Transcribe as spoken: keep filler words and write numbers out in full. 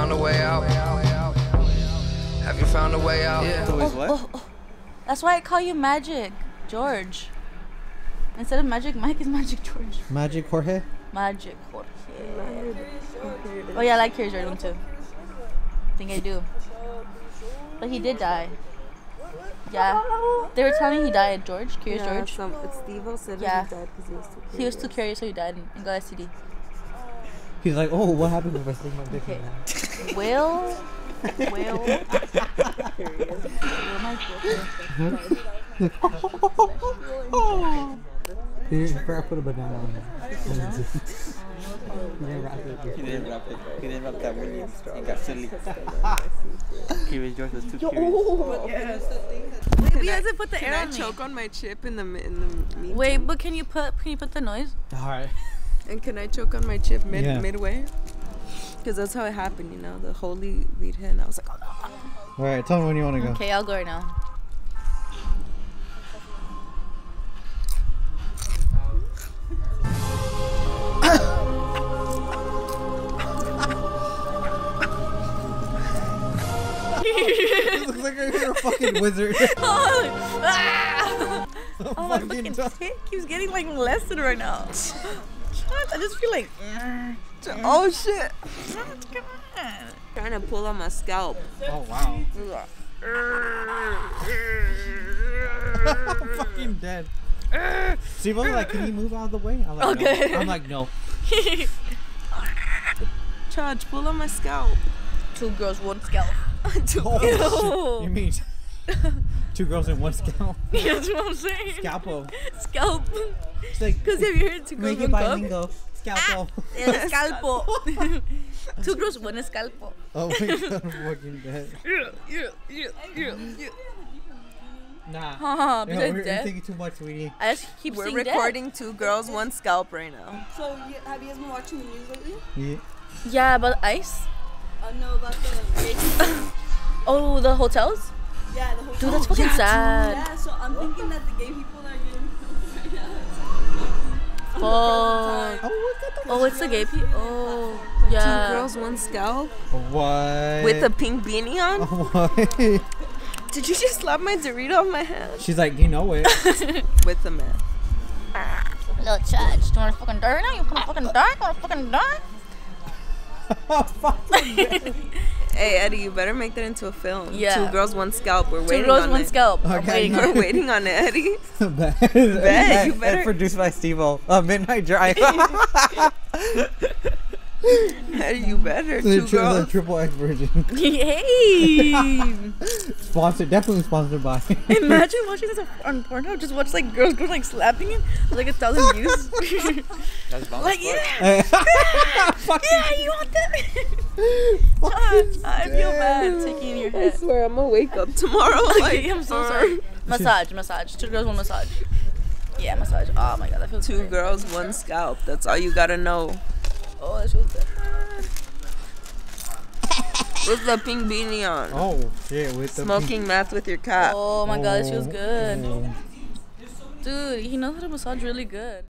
found a way out? Have you found a way out? Yeah. Who is what? Oh, oh. That's why I call you Magic George. Instead of Magic Mike, is Magic George. Magic Jorge? Magic Jorge. Oh yeah, I like Curious George one too. I think I do. But he did die. Yeah. They were telling me he died, George. Curious Yeah, George. some, it's Steve-O said Yeah. he died because he was too curious. He was too curious, so he died and, and got S T D. He's like, oh, what happened if I stick my dick Okay. in that? Will. Will. Will my He forgot to put a banana on it. He didn't wrap it. He didn't wrap it. He didn't wrap that William. He got silly. Curious George was too curious. Wait, we have to put the Can air I on me. choke on my chip in the mi- in the meantime? Wait, but can you put can you put the noise? Alright. And can I choke on my chip mid Yeah. midway? Because that's how it happened, you know. The holy virgen. I was like, oh. Alright, tell me when you want to go. Okay, I'll go right now. This looks like you're a fucking wizard. Oh, ah! Oh, my fucking dog. tit keeps getting like molested right now. I just feel like, mm, Oh shit! come on. Trying to pull on my scalp. Oh, wow. I'm fucking dead. Steve was like, can you move out of the way? I'm like, Okay. no. I'm like, no. Charge, pull on my scalp. Two girls, one scalp. Two Oh, Ew. shit. You mean two girls in one scalp? That's what I'm saying. Scalpo. Scalp. It's like, Because have you heard two girls, make it one cup? bilingual. Scalpo. El scalpo. Two girls, one scalpo. Oh my god, I'm fucking dead. Yeah, yeah, yeah, yeah, yeah. Nah. Haha, Yo, besides we're, you're dead. thinking too much, sweetie. I just keep We're seeing recording two girls, one scalp right now. So, you, have you guys been watching the news lately? Yeah. dead. Yeah, about ice. Uh, no, about the gay people. Oh, the hotels? Yeah, the whole Dude, that's fucking sad. Yeah, so I'm thinking that the gay people that are getting killed right now. Fuck. Oh, what's that? Oh, it's the gay people. Oh, yeah. Two girls, one scalp. What? With a pink beanie on. What? Did you just slap my Dorito on my hand? She's like, you know it. With the man. Little charge. Do you wanna fucking die now? You wanna fucking die? You wanna fucking die? Hey Eddie, you better make that into a film. Yeah. Two girls, one scalp. We're Two waiting girls, on one it. scalp. I'm Okay. waiting We're on it. waiting on it, Eddie. Bet. Bet, you better- Produced by Steve-O. Uh, Midnight Drive. Eddie, you better. The, Two tri- the girls. triple X version. Hey! Sponsored, definitely sponsored by. Imagine watching this on Pornhub. Just watch like girls go like slapping it. Like a thousand views. That's bomb Like, as fuck. yeah! Fucking Yeah, you want that? fucking I feel bad dead. taking in your I head. swear I'm gonna wake up tomorrow. Okay, I'm so sorry. Massage, massage. Two girls, one massage. Yeah, massage. Oh my god, that feels Two great. girls, one scalp. That's all you gotta know. Oh, that feels good. With the pink beanie on. Oh shit, with the Smoking meth with your cat. Oh my god, this feels good. Oh. Dude, he knows how to massage really good.